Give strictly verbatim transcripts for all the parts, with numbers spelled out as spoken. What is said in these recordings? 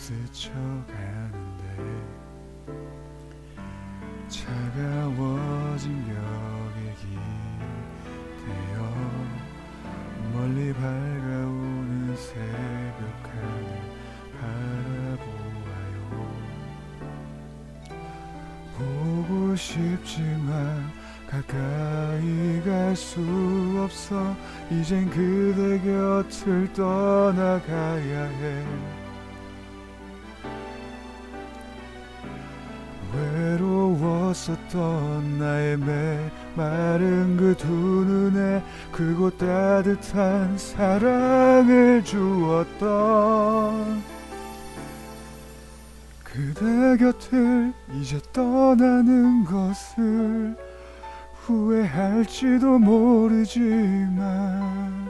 스쳐가는데 차가워진 벽에 기대어 멀리 밝아오는 새벽 하늘 바라보아요. 보고 싶지만 가까이 갈 수 없어. 이젠 그대 곁을 떠나가야 해. 외로웠었던 나의 메마른 그 두 눈에 그곳 따뜻한 사랑을 주었던 그대 곁을 이제 떠나는 것을 후회할지도 모르지만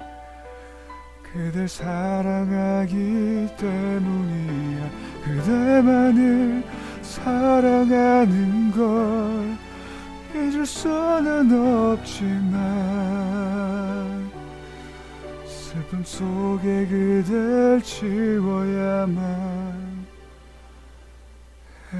그댈 사랑하기 때문이야. 그대만을 사랑하는 걸 잊을 수는 없지만 슬픔 속에 그댈 지워야만 해.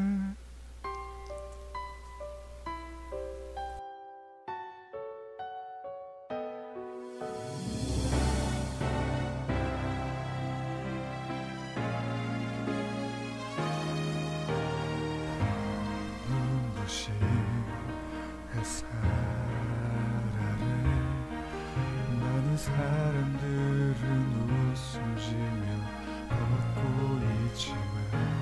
눈부신 햇살 아래 많은 사람들은 웃음 지며 걷고 있지만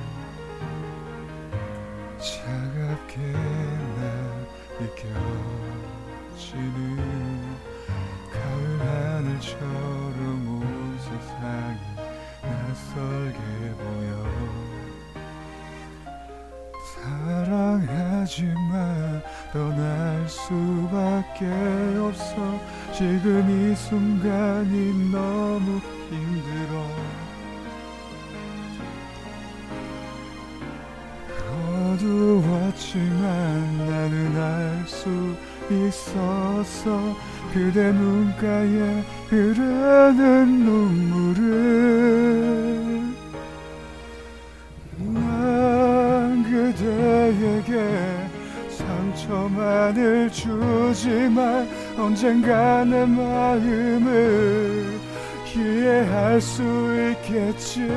차갑게 나 느껴지는 가을 하늘처럼 온 세상이 낯설게 보여. 사랑하지만 떠날 수밖에 없어. 지금 이 순간이 너무 힘들어. 어두웠지만 나는 알 수 있었어. 그대 눈가에 흐르는 눈물을 난 그대에게 상처만을 주지만 언젠가 내 마음을 이해할 수 있겠지.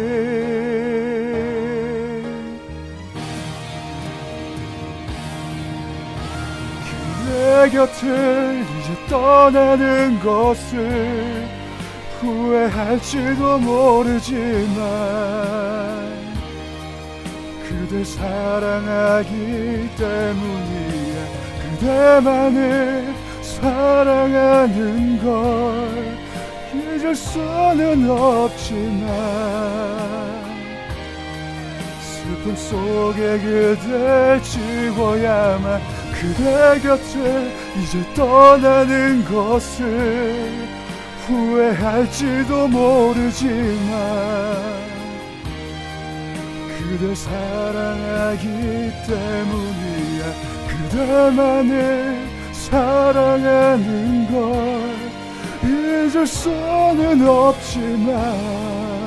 그대 곁을 이제 떠나는 것을 후회할지도 모르지만 그댈 사랑하기 때문이야. 그대만을 사랑하는 걸 잊을 수는 없지만 슬픔 속에 그댈 지워야만. 그대 곁을 이제 떠나는 것을 후회할지도 모르지만 그댈 사랑하기 때문이야. 그대만을 사랑하는 걸 잊을 수는 없지만